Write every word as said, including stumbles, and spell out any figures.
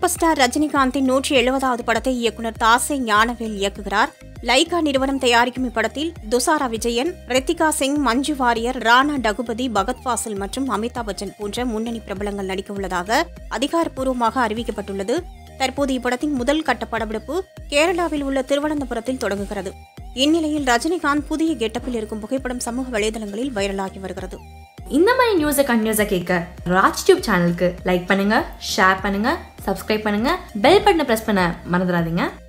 Super star ரஜினிகாந்தின் நூற்றி எழுபதாவது படத்தை இயக்குனர் தாசை ஞானவேல் இயக்குகிறார். லைகா நிறுவனம் தயாரிக்கும் இப்படத்தில் துசாரா விஜயன், ரித்திகா சிங், மஞ்சு வாரியர், ராணா டகுபதி, பகத் ஃபாசில் மற்றும் அமிதாப் பச்சன் போன்ற முன்னணி பிரபலங்கள் நடிக்க உள்ளதாக அதிகாரப்பூர்வமாக அறிவிக்கப்பட்டுள்ளது. தற்போது இப்படத்தின் முதல் கட்ட படப்பிடிப்பு கேரளாவில் உள்ள திருவனந்தபுரத்தில் தொடங்குகிறது. இந்நிலையில் ரஜினிகாந்த் புதிய கெட்டப்பில் இருக்கும் புகைப்படம் சமூக வலைதளங்களில் வைரலாகி வருகிறது. இந்த மாதிரி நியூஸை கண்டினியூஸாக கேட்க ராஜ் டியூப் சேனலுக்கு லைக் பண்ணுங்க, ஷேர் பண்ணுங்க, சப்ஸ்கிரைப் பண்ணுங்க, பெல் பட்டனை பிரஸ் பண்ண மறந்துடாதீங்க.